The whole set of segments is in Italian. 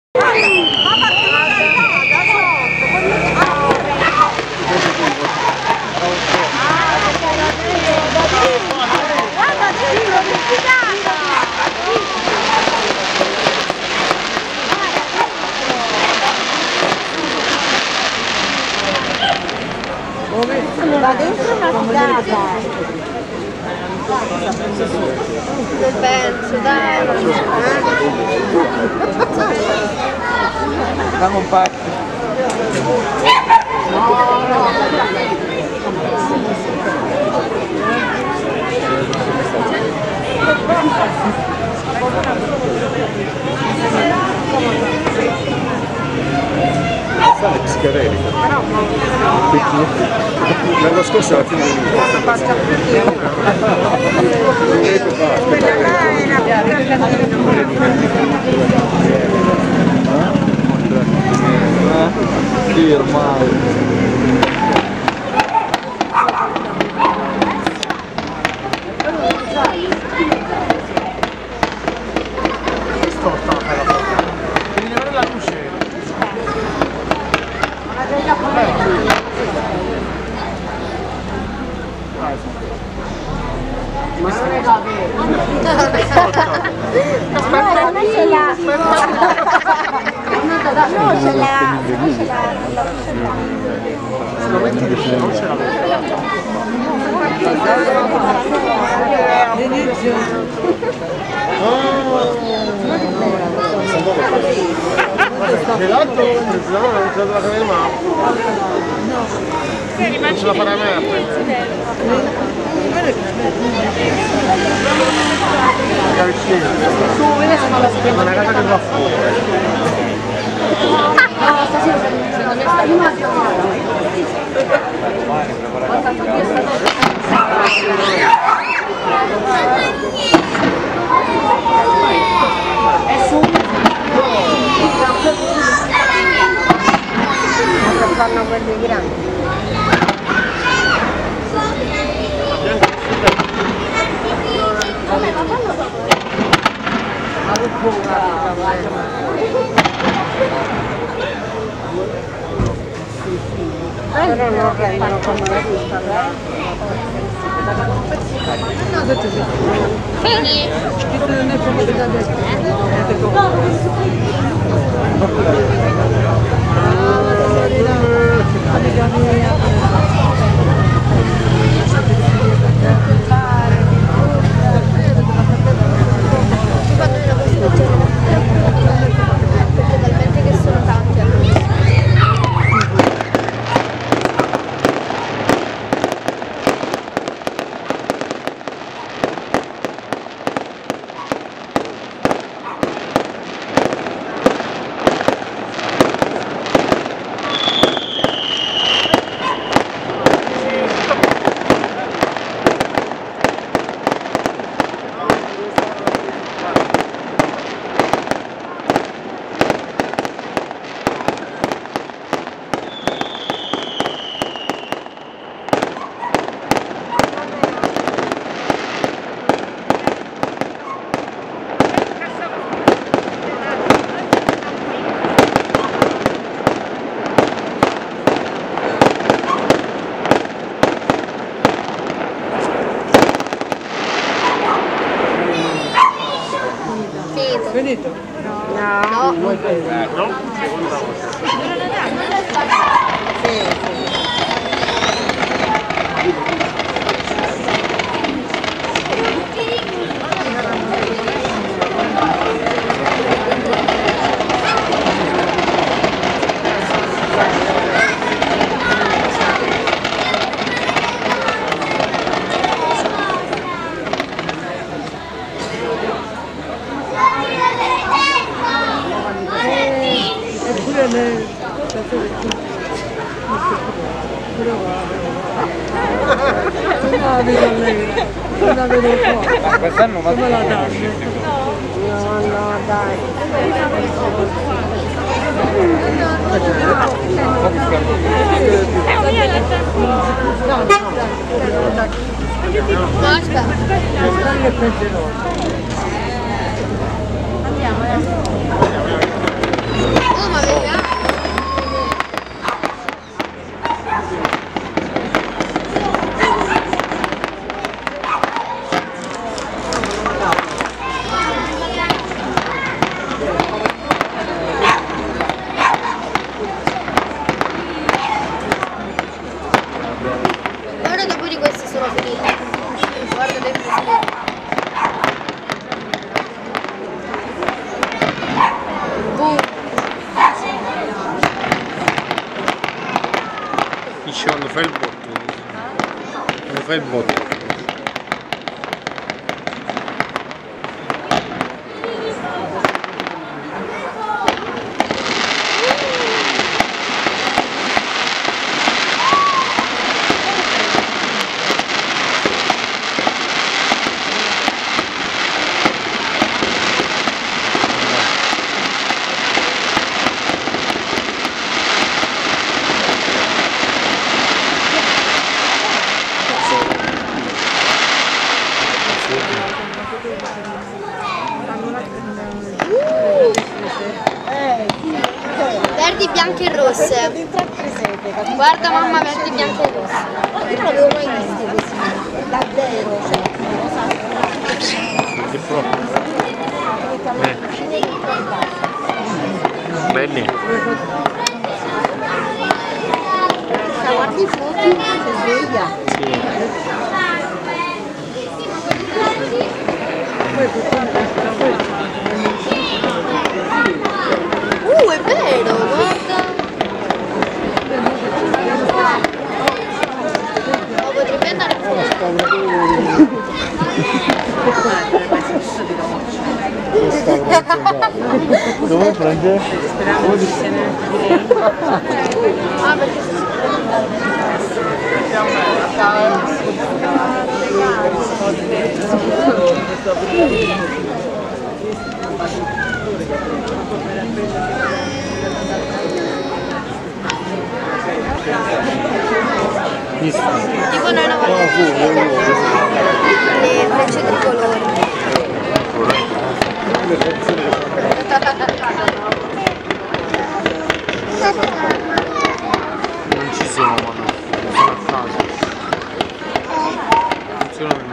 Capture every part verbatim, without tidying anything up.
Va dentro una figata. Penso, dai. Dammi un pacco. Sale psichedelica. L'anno scorso alla fine di Quella là è una Firma. No, ce l'ha. No, ce l'ha. Gelato? No, non ce la farei mai. Non ce la farei mai. Una casa che va fuori. No, stasera secondo me sta è su non fanno quelli grandi. Però non prendono come la vista, no, tutto sì. Fini? Non è come da talmente che sono tanti allora. Finito? No. No. No? Quest'anno va come la danno? No, no, dai. Basta. Andiamo, eh. Oh, ma vedi? Ora dopo di questi sono finiti. Guarda le cose. Dice quando fai il botto. Quando fai il botto. Verdi, bianche e rosse. Guarda mamma, verdi, bianche e rosse. Io non l'avevo mai visto questi. Davvero. È proprio. Eh. Belli. Guardi i fuochi, si sveglia. Sì. Uh, è vero, guarda. Ma potrebbe andare fuori. Dove prende? Ah, perché tipo noi una volta le frecce tricolori. Non ci siamo, ma non sono a caso. Funziona per me.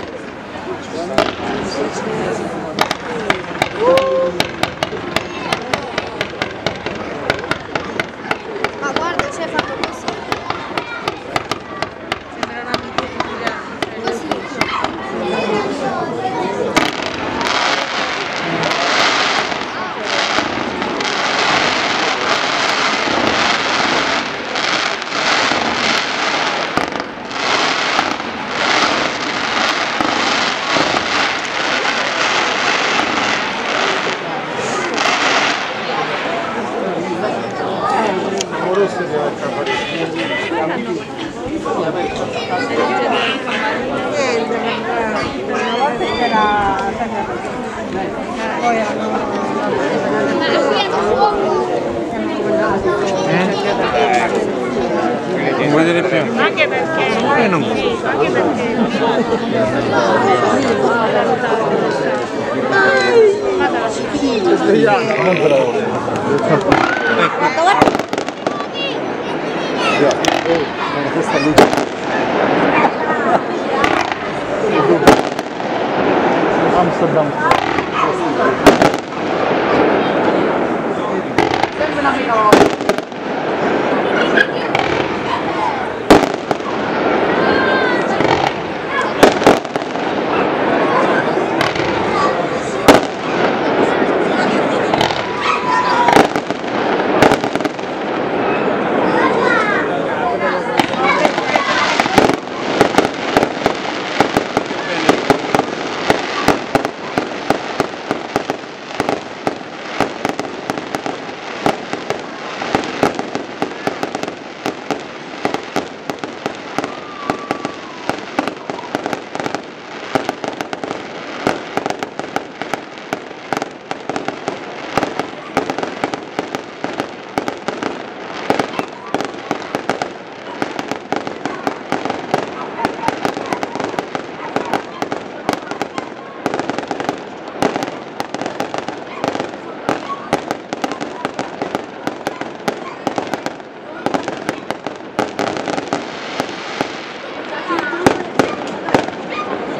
Ma guarda, c'è fatto così. Sembra una mitologia. Così. Amoroso deve essere. Una volta c'era poi hanno Non vuoi vedere più? anche perché Eh, non. anche perché Non bravo. Questa luce. Amsterdam. sempre una prima volta.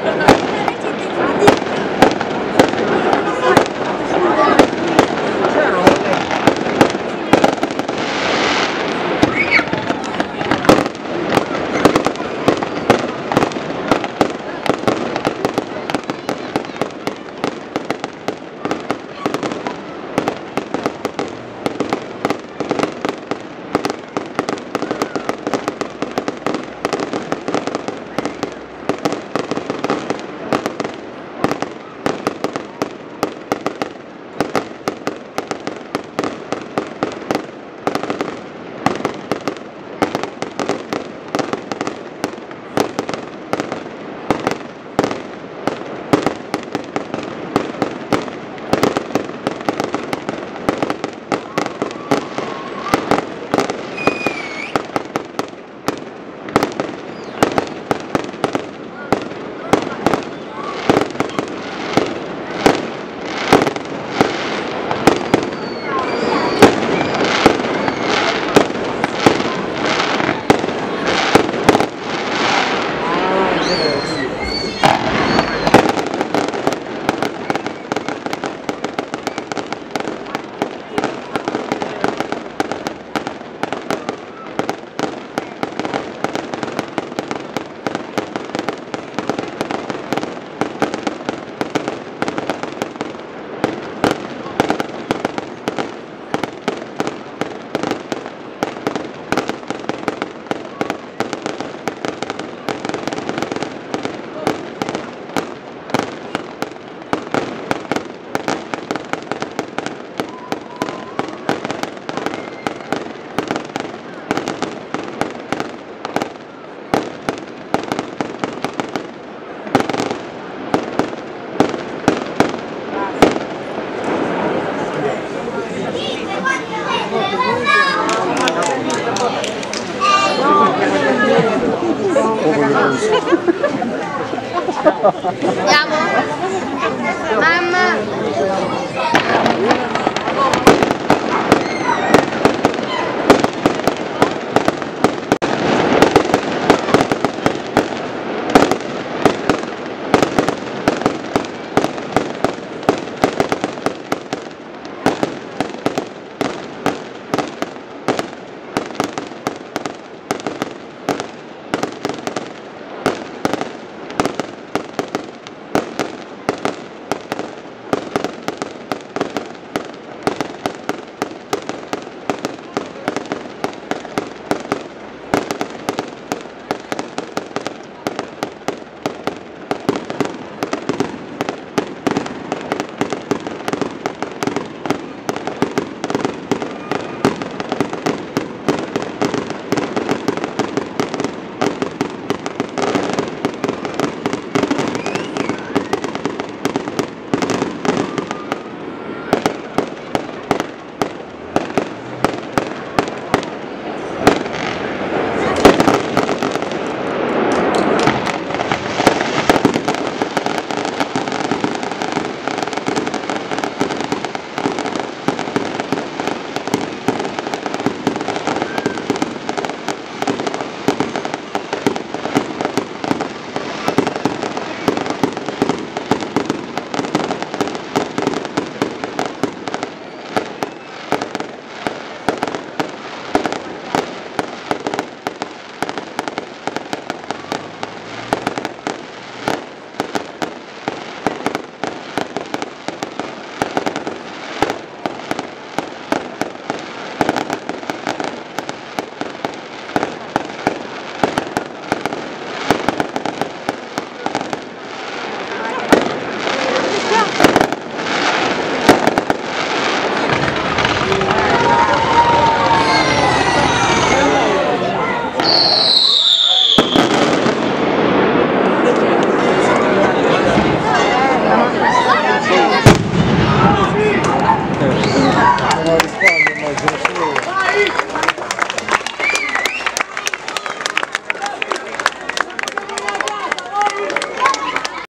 Andiamo? Mamma?